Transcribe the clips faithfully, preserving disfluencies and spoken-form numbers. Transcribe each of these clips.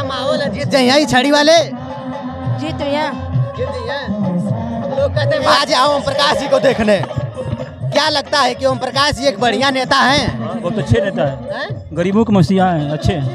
माहौल है? जीत जाइए छड़ी वाले? जीत जीत जाइए। लोग कहते हैं आज आओ ओम प्रकाश जी को देखने, क्या लगता है कि ओम प्रकाश जी एक बढ़िया नेता हैं? बहुत अच्छे नेता है, है? गरीबों के मसीहा हैं, अच्छे हैं।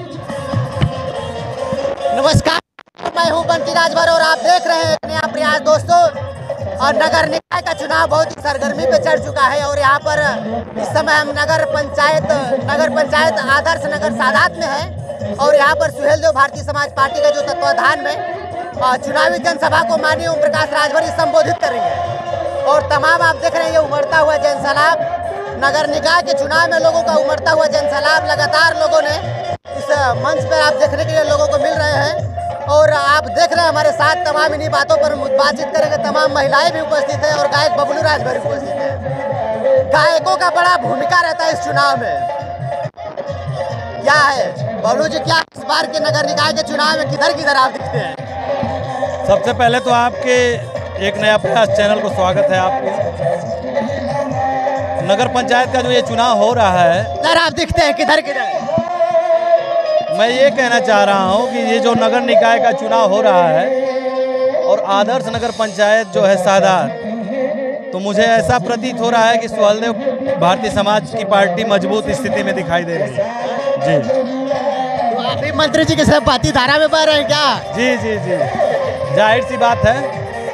नमस्कार, मैं हूं बंटी राजभर और आप देख रहे हैं नया प्रयास दोस्तों। और नगर निकाय का चुनाव बहुत ही सरगर्मी पे चढ़ चुका है और यहाँ पर इस समय हम नगर पंचायत नगर पंचायत आदर्श नगर सादात में है और यहाँ पर सुहेल देव भारतीय समाज पार्टी का जो तत्वाधान में चुनावी जनसभा को माननीय ओम प्रकाश राजभर संबोधित करेंगे। और तमाम आप देख रहे हैं ये उमड़ता हुआ जनसैलाब, नगर निकाय के चुनाव में लोगों का उमड़ता हुआ जनसैलाब लगातार लोगों ने इस मंच पर आप देखने के लिए लोगों को मिल रहे हैं। और आप देख रहे हैं हमारे साथ तमाम इन्हीं बातों पर बातचीत करेंगे, तमाम महिलाएं भी उपस्थित हैं और गायक बबलू राजभर उपस्थित हैं। गायकों का बड़ा भूमिका रहता है इस चुनाव में, क्या है बबलू जी, क्या इस बार के नगर निकाय के चुनाव में किधर किधर आप दिखते हैं? सबसे पहले तो आपके एक नया प्रयास चैनल को स्वागत है आपको। नगर पंचायत का जो ये चुनाव हो रहा है, किधर आप दिखते हैं, किधर किधर? मैं ये कहना चाह रहा हूँ कि ये जो नगर निकाय का चुनाव हो रहा है और आदर्श नगर पंचायत जो है सादात, तो मुझे ऐसा प्रतीत हो रहा है कि सुहेलदेव भारतीय समाज की पार्टी मजबूत स्थिति में दिखाई दे रही है। जी, तो आप भी मंत्री जी के साथ बाती धारा में बह रहे हैं क्या? जी जी जी, जाहिर सी बात है,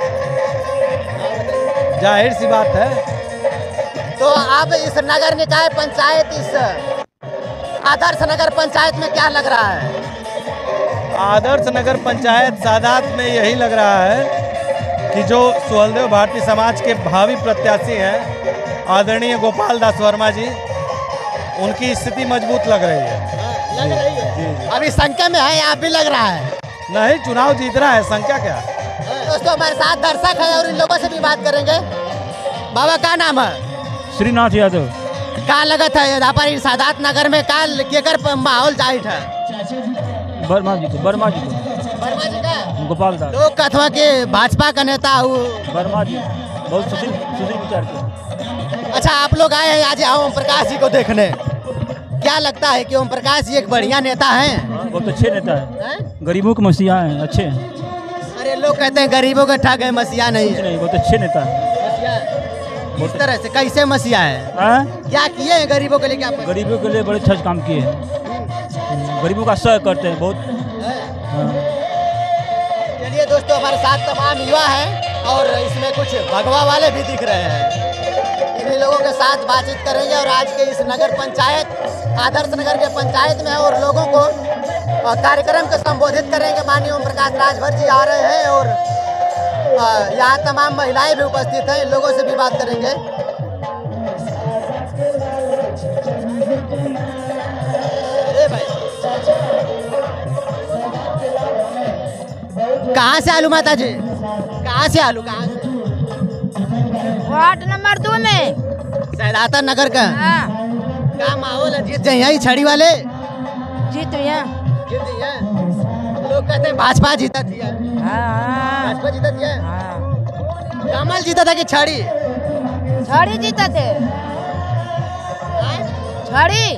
जाहिर सी बात है। तो अब इस नगर निकाय पंचायत, इस आदर्श नगर पंचायत में क्या लग रहा है? आदर्श नगर पंचायत सादात में यही लग रहा है कि जो सुहेलदेव भारतीय समाज के भावी प्रत्याशी हैं आदरणीय गोपाल दास वर्मा जी, उनकी स्थिति मजबूत लग रही है। लग रही है जी, जी। अभी संख्या में है, आप भी लग रहा है? नहीं, चुनाव जीत रहा है, संख्या क्या? दोस्तों हमारे साथ दर्शक है और इन लोगों से भी बात करेंगे। बाबा का नाम है? श्रीनाथ यादव। का लगत है यहाँ पर सादात नगर में का केकर माहौल जाहिर है? वर्मा जी को, वर्मा जी को, वर्मा जी का। गोपाल दास। लोग कथवा के भाजपा का नेता हूँ। वर्मा जी बहुत सुशील सुशील विचार के। अच्छा, आप लोग आए हैं आज ओम प्रकाश जी को देखने, क्या लगता है कि ओम प्रकाश जी एक बढ़िया नेता हैं? बहुत अच्छे नेता है, गरीबों के मसीहा हैं, अच्छे हैं। अरे लोग कहते हैं गरीबों के ठग है, मसीहा नहीं है। नहीं, बहुत अच्छे नेता है। इस तरह से कैसे मसीहा है? आ? क्या किए हैं गरीबों के लिए? क्या गरीबों के लिए बड़े अच्छा काम किए हैं, गरीबों का सहयोग करते हैं बहुत। चलिए दोस्तों, हमारे साथ तमाम युवा हैं और इसमें कुछ भगवा वाले भी दिख रहे हैं। इन्हीं लोगों के साथ बातचीत करेंगे और आज के इस नगर पंचायत आदर्श नगर के पंचायत में और लोगों को कार्यक्रम को संबोधित करेंगे। माननीय ओम प्रकाश राजभर जी आ रहे हैं और यहाँ तमाम महिलाएं भी उपस्थित हैं, इन लोगों से भी बात करेंगे। ए भाई, कहाँ से आलू माता जी? कहाँ से आलू? कहाँ से? वार्ड नंबर दो में, सैदाता नगर का। हाँ। क्या माहौल है? जीत जाइए छड़ी वाले? जीत जीत जाइए। लोग कहते हैं भाजपा जीता थी, भाजपा जीता थी, कमल जीता था कि छड़ी? छड़ी जीता थे, छड़ी।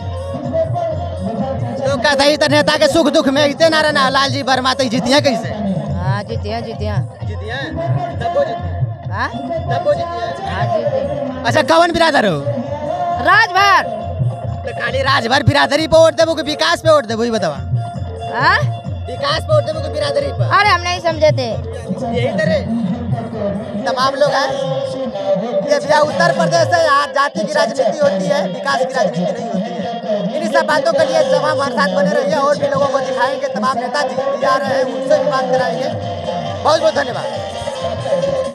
लोग कहते हैं नेता के सुख दुख में इतने ना रहना, लालजी वर्मा तो जीतिया कैसे? हाँ जीतिया जीतिया जीतिया तब वो जीती। हाँ तब वो जीती। हाँ जीती। अच्छा, कौन बिरादर हो? राजभर। तो खाली राजभर बिरादरी पे वोट देवो कि विकास पे वोट देवो, ये बतावा? हाँ, विकास पे वोट देवो कि बिरादरी पे? अरे हम नहीं समझे थे। यही तरह तमाम लोग हैं। ये भैया उत्तर प्रदेश है, यहाँ जाति की राजनीति होती है, विकास की राजनीति नहीं होती है। इन्हीं सब बातों के लिए तमाम हमारे साथ बने रहिए और भी लोगों को दिखाएंगे, तमाम नेता जी आ रहे हैं उनसे भी बात कराएंगे। बहुत बहुत धन्यवाद।